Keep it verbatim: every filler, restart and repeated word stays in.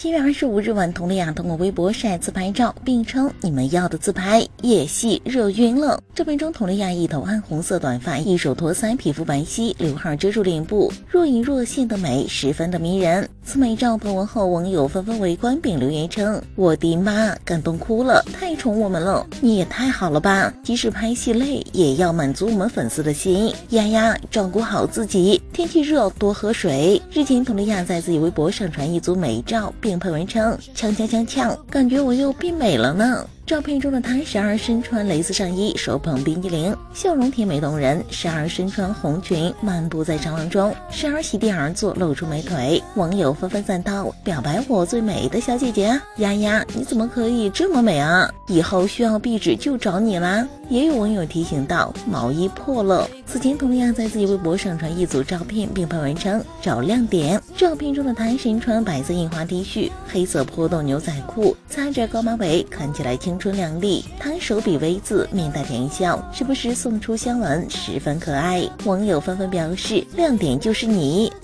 七月二十五日晚，佟丽娅通过微博晒自拍照，并称你们要的自拍夜戏热晕了。照片中，佟丽娅一头暗红色短发，一手托腮，皮肤白皙，刘海遮住脸部，若隐若现的美十分的迷人。此美照抛文后，网友纷纷围观并留言称：“我的妈，感动哭了，太宠我们了，你也太好了吧！即使拍戏累，也要满足我们粉丝的心。丫丫，照顾好自己，天气热多喝水。”日前，佟丽娅在自己微博上传一组美照，并配文称：“呛呛呛呛，感觉我又变美了呢。”照片中的她时而身穿蕾丝上衣，手捧冰激凌，笑容甜美动人；时而身穿红裙，漫步在长廊中；时而席地而坐，露出美腿。网友纷纷赞道：“表白我最美的小姐姐啊，丫丫，你怎么可以这么美啊？以后需要壁纸就找你啦。”也有网友提醒道：“毛衣破了。”此前，佟丽娅在自己微博上传一组照片，并配文称：“找亮点。”照片中的她身穿白色印花 T 恤、黑色破洞牛仔裤，擦着高马尾，看起来青春靓丽。她手比 V 字，面带甜笑，时不时送出香吻，十分可爱。网友纷纷表示：“亮点就是你，